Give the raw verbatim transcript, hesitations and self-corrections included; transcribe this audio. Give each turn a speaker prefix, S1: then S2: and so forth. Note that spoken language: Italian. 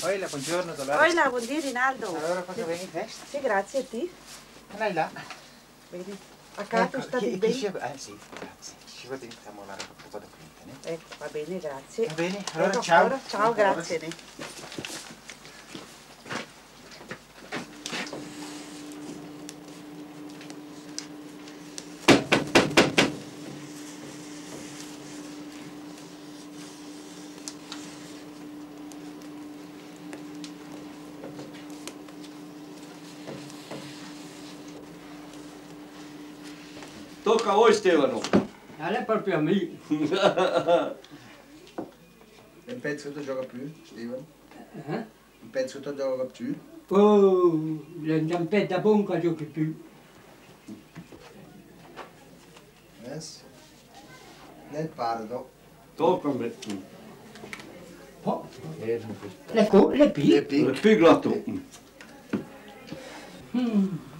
S1: Oila, buongiorno Dolores.
S2: Oila, buongiorno Rinaldo.
S1: Allora cosa vieni in festa?
S2: Sì, grazie a te.
S1: Lei là.
S2: Bene. A casa
S1: Ecco,
S2: state
S1: chi,
S2: bene?
S1: chi ci... Eh sì, grazie. Ci vado iniziamo a lavorare un po' da cliente, né?
S2: Ecco, va bene, grazie.
S1: Va bene, allora
S2: Ecco,
S1: ciao.
S2: allora, ciao, grazie. Né?
S3: Tocca a voi Stefano.
S4: Non è proprio a me.
S5: Non pensi che tu gioca più, Steven?
S4: Eh?
S5: Non pensi che tu gioca più?
S4: Oh, le zampette da bonca giochi più.
S5: Yes. Nel pardo.
S3: Tocca a me.
S4: Oh, le, co- le pi.
S5: Le piccole.
S3: Il piglato.
S4: Mm.